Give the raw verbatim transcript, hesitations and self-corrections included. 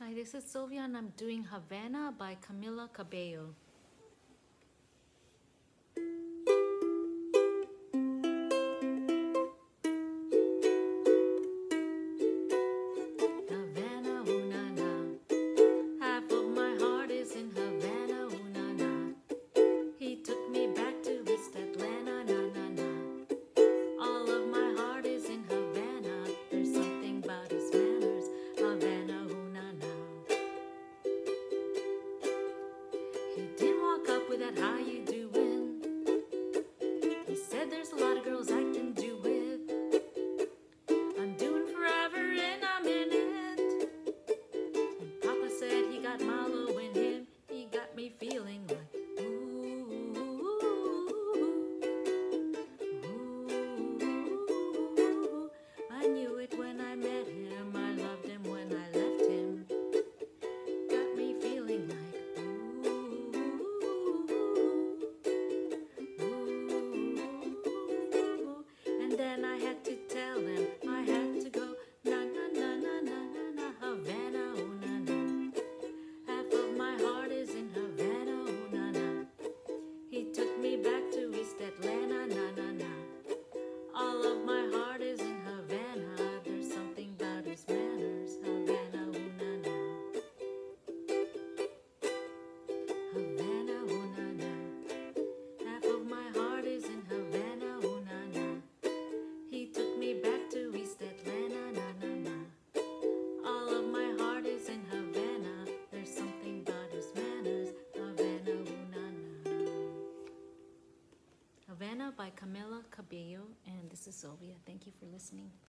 Hi, this is Sylvia and I'm doing Havana by Camila Cabello. Havana, ooh na na. Half of my heart is in Havana, ooh na na. He took me back to East Atlanta, na na na. All of my heart is in Havana. There's something about his manners, Havana, ooh na na. He didn't walk up with that how you doing. He said there's a lot of girls I can do with. I'm doing forever and I'm in it. And Papa said he got Marlo in him. He got me feeling like ooh, ooh. I knew it when I met him. I loved him when I left him. Got me feeling like ooh, ooh. And then I had to tell him I had to go. Na na na na na na na Havana, ooh na na. Half of my heart is in Havana, ooh na na. He took me back to East Atlanta, na na na. All of my heart is in Havana. There's something about his manners, Havana, ooh na na. Havana, ooh na na. Half of my heart is in Havana, ooh na na. He took me back to East Atlanta, na na na. All of my heart is in Havana. There's something about his manners, Havana, ooh na na. Havana by Camila Cabello, and this is Sylvia. Thank you for listening.